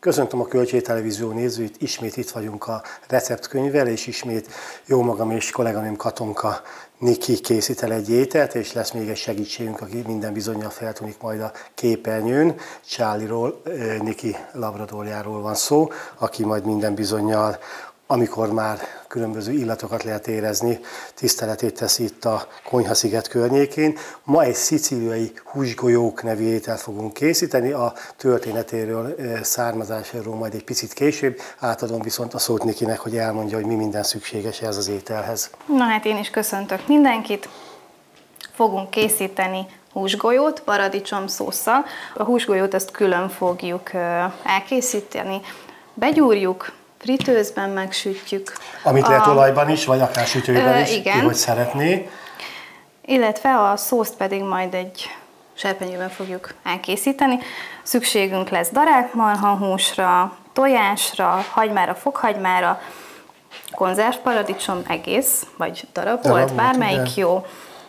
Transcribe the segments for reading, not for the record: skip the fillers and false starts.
Köszöntöm a Kölcsé Televízió nézőit, ismét itt vagyunk a receptkönyvvel, és ismét jó magam és kolléganőm Katonka Niki készít el egy ételt, és lesz még egy segítségünk, aki minden bizonnyal feltűnik majd a képernyőn. Charlie-ról, Niki labradorjáról van szó, aki majd minden bizonnyal, amikor már különböző illatokat lehet érezni, tiszteletét teszi itt a Konyhasziget környékén. Ma egy szicíliai húsgolyók nevű ételt fogunk készíteni, a történetéről, származásáról majd egy picit később. Átadom viszont a szót Nikinek, hogy elmondja, hogy mi minden szükséges ez az ételhez. Na hát én is köszöntök mindenkit. Fogunk készíteni húsgolyót paradicsom szósszal. A húsgolyót azt külön fogjuk elkészíteni, begyúrjuk, fritőzben megsütjük. Amit lehet olajban is, vagy akár sütőben is, igen. Ki hogy szeretné. Illetve a szószt pedig majd egy serpenyőben fogjuk elkészíteni. Szükségünk lesz darált marhahúsra, tojásra, hagymára, fokhagymára, konzervparadicsom egész, vagy darab volt, bármelyik jó.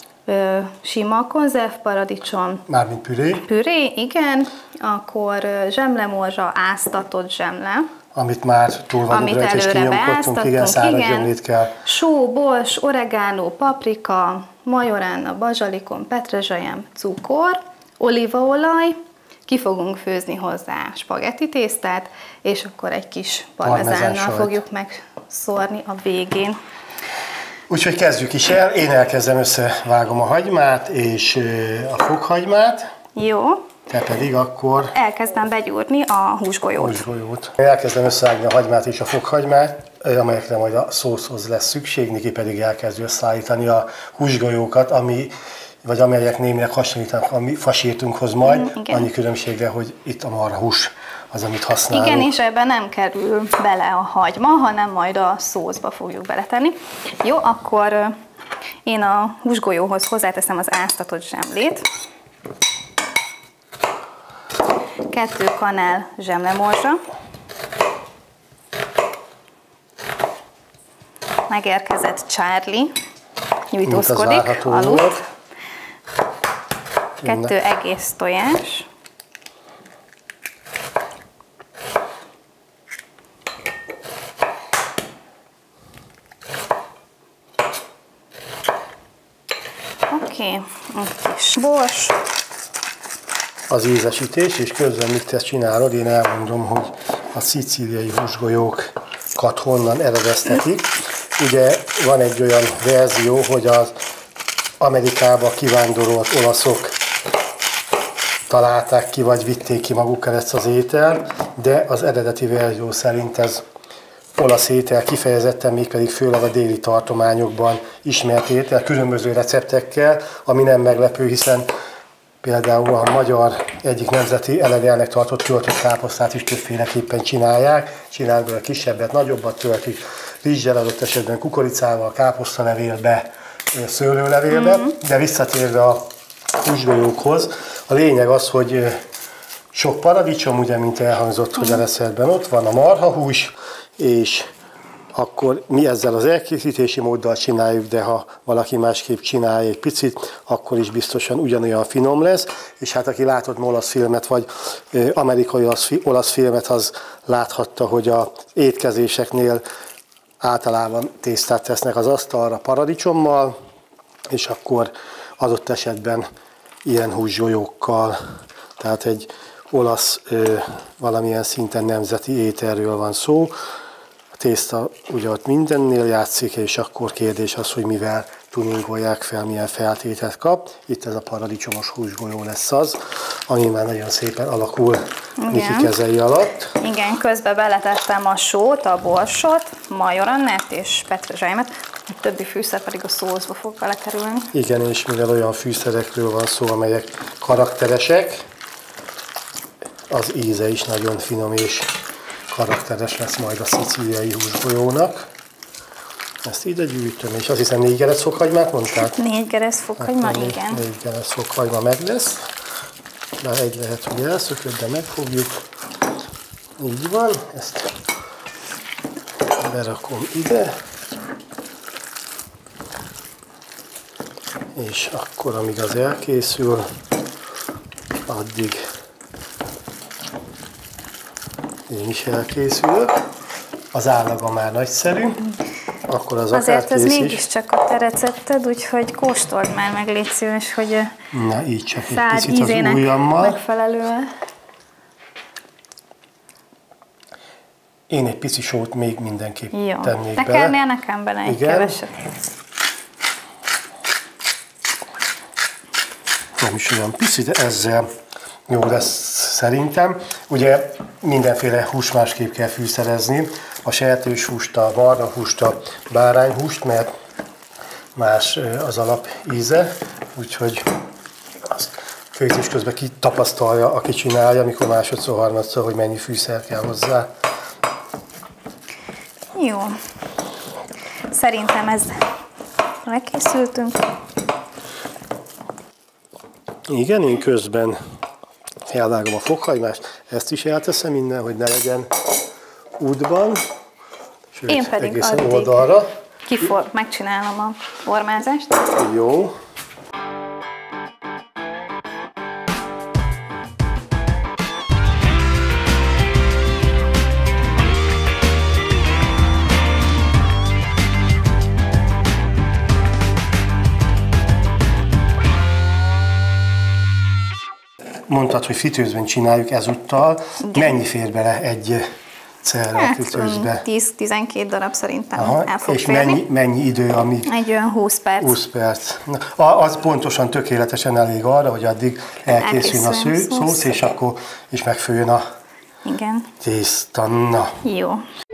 Sima konzervparadicsom. Mármint püré. Püré, igen. Akkor zsemlemorzsa, áztatott zsemle. Amit már túl vagyunk rajta, és kinyomkodtunk, igen, száraz zsemlét kell. Só, bors, oregánó, paprika, majorána, bazsalikon, petrezselyem, cukor, olívaolaj, ki fogunk főzni hozzá spagetti tésztát, és akkor egy kis parmezánnal fogjuk megszórni a végén. Úgyhogy kezdjük is el. Én elkezdem, összevágom a hagymát és a fokhagymát. Jó. Te pedig akkor... Elkezdem begyúrni a húsgolyót. Elkezdem összevágni a hagymát és a fokhagymát, amelyekre majd a szószhoz lesz szükség, Niki pedig elkezdi összeállítani a húsgolyókat, amelyek némileg hasonlítanak a mi fasírtunkhoz majd, annyi különbségre, hogy itt a marhahús az, amit használunk. Igen, és ebben nem kerül bele a hagyma, hanem majd a szószba fogjuk beletenni. Jó, akkor én a húsgolyóhoz hozzáteszem az áztatott zsemlét. 2 kanál zsemlemorzsa. Megérkezett Charlie, nyújtózkodik, aludt. 2 egész tojás. Oké, egy kis bors. Az ízesítés, és közben mit te csinálod, én elmondom, hogy a szicíliai húsgolyókat honnan eredeztetik. Ugye van egy olyan verzió, hogy az Amerikába kivándorolt olaszok találták ki, vagy vitték ki magukkal ezt az ételt, de az eredeti verzió szerint ez olasz étel, kifejezetten mégpedig főleg a déli tartományokban ismert étel, különböző receptekkel, ami nem meglepő, hiszen például a magyar egyik nemzeti eledelnek tartott töltött káposztát is többféleképpen csinálják. Csinálják belőle kisebbet, nagyobbat töltik, rizssel, adott esetben kukoricával, káposztalevélbe, szőlőlevélbe. De visszatérve a húsgolyókhoz, a lényeg az, hogy sok paradicsom, ugye, mint elhangzott, hogy a receptben ott van a marhahús, és akkor mi ezzel az elkészítési móddal csináljuk, de ha valaki másképp csinálja egy picit, akkor is biztosan ugyanolyan finom lesz. És hát aki látott olasz filmet, vagy amerikai olasz filmet, az láthatta, hogy az étkezéseknél általában tésztát tesznek az asztalra paradicsommal, és akkor adott esetben ilyen húsgolyókkal. Tehát egy olasz valamilyen szinten nemzeti ételről van szó. A tészta ugye ott mindennél játszik, és akkor kérdés az, hogy mivel tuningolják fel, milyen feltételt kap. Itt ez a paradicsomos húsgolyó lesz az, ami már nagyon szépen alakul Niki kezei alatt. Igen, közben beletettem a sót, a borsot, majorannát és petrezselymet, a többi fűszer pedig a szószba fog belekerülni. Igen, és mivel olyan fűszerekről van szó, amelyek karakteresek, az íze is nagyon finom és karakteres lesz majd a szicíliai húsgolyónak. Ezt ide gyűjtöm, és azt hiszem 4 geresz fokhagymát mondtál? 4 geresz fokhagyma, igen. 4 geresz fokhagyma meg lesz. Már egy lehet, hogy elszökött, de megfogjuk. Így van, ezt berakom ide. És akkor, amíg az elkészül, addig én is elkészülök. Az állaga már nagyszerű. Akkor az Azért ez akárkész is. mégiscsak a te recepted, úgyhogy kóstold már meg, légy szíves, hogy Na, így csak egy szád picit az ízének ujjammal. megfelelően. Én egy pici sót még mindenképp Jó. tennék bele. Tekernél nekem bele egy Igen. keveset? Nem is olyan pici, de ezzel jó lesz szerintem. Ugye mindenféle hús másképp kell fűszerezni. A sertéshúst, a marhahúst, a bárányhúst, mert más az alap íze, úgyhogy az főzés közben kitapasztalja, aki csinálja, amikor másodszor, harmadszor, hogy mennyi fűszer kell hozzá. Jó. Szerintem ez megkészültünk. Igen, én közben elvágom a fokhagymást, ezt is elteszem innen, hogy ne legyen útban, sőt, Én pedig egészen addig oldalra. megcsinálom a formázást. Jó. Mondtad, hogy fritőzben csináljuk ezúttal. Igen. Mennyi fér bele egy celre a fritőzbe? 10-12 darab szerintem Aha, el fog és férni. mennyi idő, amíg? Egy olyan 20 perc. 20 perc. Az pontosan tökéletesen elég arra, hogy addig elkészüljön a szósz, és akkor is megfőjön a Igen. tészta. Na. Jó.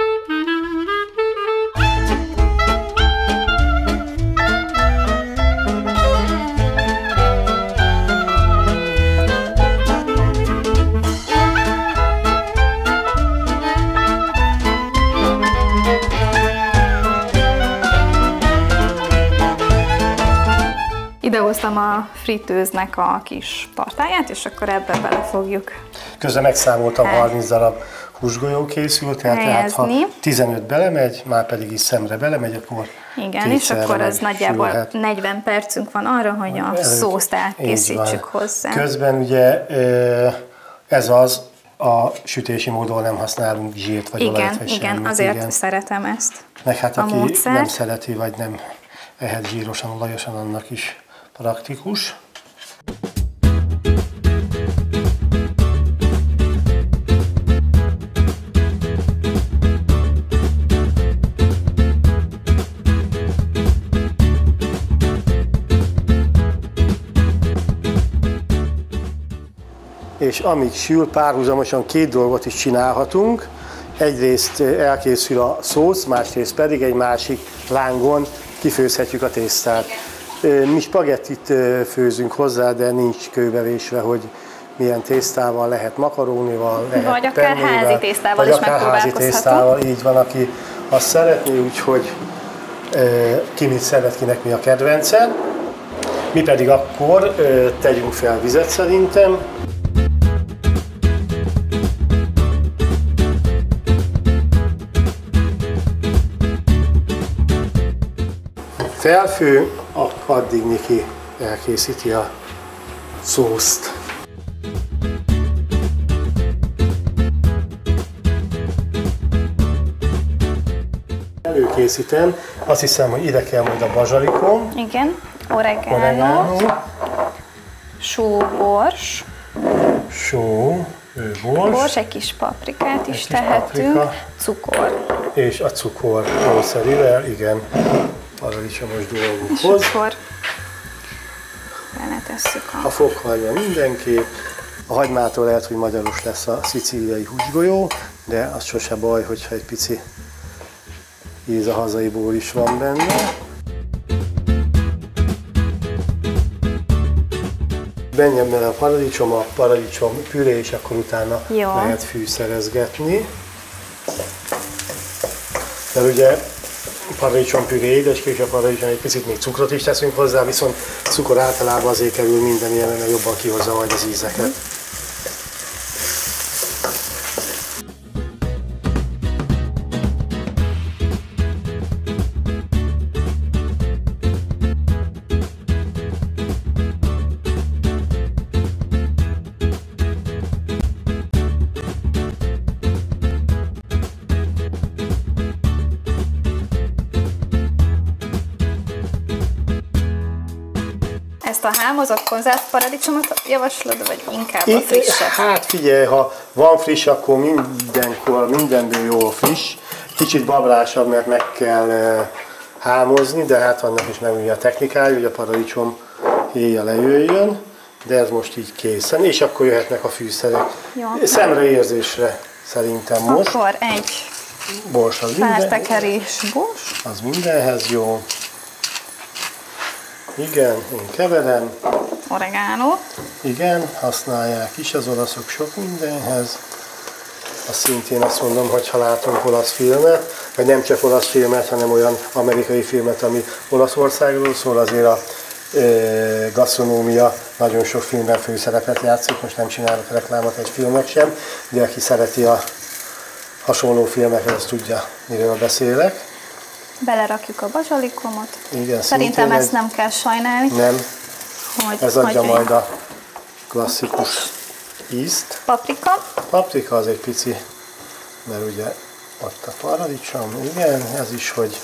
Idehoztam a fritőznek a kis tartályát, és akkor ebbe bele fogjuk Közben megszámoltam, 30 darab húsgolyó készült, tehát ha helyezni. 15 belemegy, már pedig is szemre belemegy, akkor Igen, és kétszerre akkor az nagyjából megsülhet. 40 percünk van arra, hogy a szószt Így elkészítsük van. hozzá. Közben ugye ez az, a sütési módon nem használunk zsírt vagy olajat, vagy Igen, semmit. azért Igen. szeretem ezt. Meg hát a aki módszert. nem szereti, vagy nem ehet zsírosan, olajosan, annak is praktikus. És amíg sül, párhuzamosan két dolgot is csinálhatunk. Egyrészt elkészül a szósz, másrészt pedig egy másik lángon kifőzhetjük a tésztát. Mi spagettit főzünk hozzá, de nincs kőbevésve, hogy milyen tésztával, lehet makarónival, lehet Vagy akár pennével, házi tésztával vagy is akár házi megpróbálkozhatunk. tésztával, így van, aki azt szeretné, úgyhogy ki mit szeret, kinek mi a kedvence. Mi pedig akkor tegyünk fel vizet szerintem. Felfő, addig Niki elkészíti a szószt. Előkészítem, azt hiszem, hogy ide kell majd a bazsalikom, Igen, oregano, oregano, sóbors, só, bors, egy kis paprikát is kis tehetünk, paprika. cukor. és a cukor jószerivel, igen, paradicsomos És dolgokhoz. akkor beletesszük A a... fokhagyma mindenképp. A hagymától lehet, hogy magyaros lesz a szicíliai húsgolyó, de az sose baj, hogyha egy pici íz a hazaiból is van benne. Menjen bele a paradicsom püré, és akkor utána Jó. lehet fűszerezgetni. Mert ugye paradicsom püré édeskés, és a paradicsom egy picit még cukrot is teszünk hozzá, viszont cukor általában azért kerül minden ilyen, mert jobban kihozza majd az ízeket. most a hámozott konzerv paradicsomot javaslod, vagy inkább a frisset? Hát figyelj, ha van friss, akkor mindenből jó a friss. Kicsit babrásabb, mert meg kell hámozni, de hát annak is meg a technikája, hogy a paradicsom héja lejöjjön, de ez most így készen, és akkor jöhetnek a fűszerek. Jó. Szemre érzésre szerintem most. Akkor egy bors az pár tekerés bors. Az mindenhez jó. Igen, én keverem. Oregano. Igen, használják is az olaszok sok mindenhez. Azt szintén azt mondom, hogy ha látunk olasz filmet, vagy nem csak olasz filmet, hanem olyan amerikai filmet, ami Olaszországról szól, azért a gasztronómia nagyon sok filmben főszerepet játszik, most nem csinálok reklámot egy filmnek sem, de aki szereti a hasonló filmeket, az tudja, miről beszélek. Belerakjuk a bazsalikomot. Igen, szerintem ezt nem kell sajnálni. Nem, hogy ez adja majd a klasszikus ízt. Paprika. Paprika az egy pici, mert ugye ott a paradicsom, igen, ez is, hogy...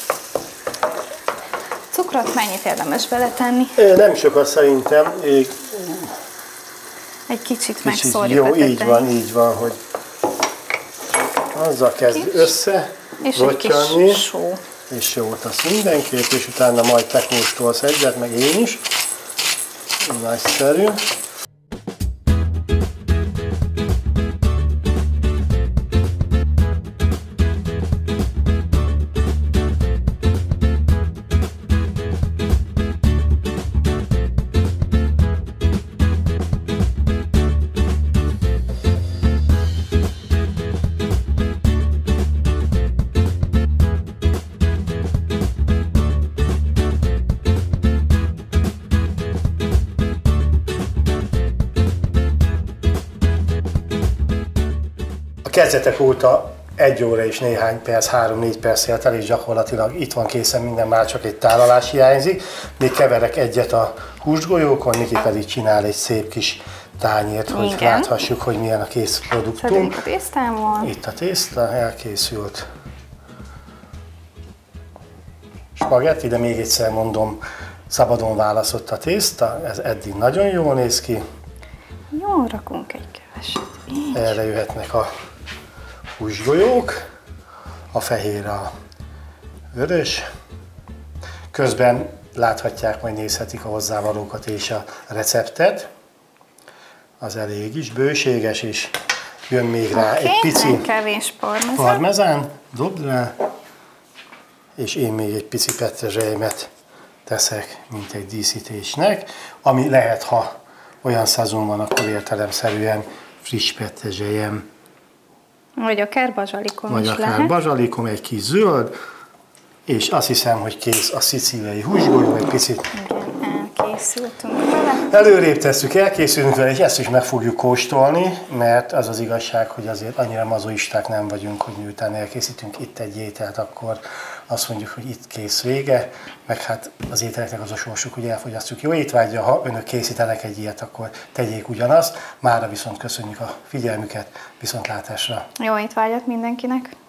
Cukrot mennyit érdemes beletenni? Nem sokat szerintem. Egy kicsit megszórjuk. Jó, így van, hogy azzal kezd össze, és egy kis só. És sót azt mindenképp, és utána majd te kóstolsz egyet, meg én is. Nagyszerű. Kezdetek óta 1 óra és néhány perc, 3-4 perc telt el, és gyakorlatilag itt van készen minden, már csak egy tálalás hiányzik. Még keverek egyet a húsgolyókon, Niki pedig csinál egy szép kis tányért, hogy láthassuk, hogy milyen a kész produktum. A tésztával. Itt a tészta, elkészült. Spagetti, de még egyszer mondom, szabadon választott a tészta, ez eddig nagyon jól néz ki. Jó, rakunk egy keveset. Így. Erre jöhetnek a húsgolyók, a fehér, a vörös. Közben láthatják, majd nézhetik a hozzávalókat és a receptet. Az elég is bőséges, és jön még rá egy pici kevés parmezán, dobd rá, és én még egy pici petrezselymet teszek, mint egy díszítésnek, ami lehet, ha olyan szezon van, akkor értelemszerűen friss petrezselyem. Vagy akár bazsalikom vagy is akár lehet. bazsalikom, egy kis zöld, és azt hiszem, hogy kész a szicíliai húsgolyó, egy picit. Igen, elkészültünk vele. Előrébb tesszük, elkészülünk vele, és ezt is meg fogjuk kóstolni, mert az az igazság, hogy azért annyira mazoisták nem vagyunk, hogy miután elkészítünk itt egy ételt, akkor azt mondjuk, hogy itt kész, vége, meg hát az ételeknek az a sorsuk, hogy elfogyasztjuk. Jó étvágyja, ha önök készítenek egy ilyet, akkor tegyék ugyanazt. Mára viszont köszönjük a figyelmüket, viszontlátásra. Jó étvágyat mindenkinek!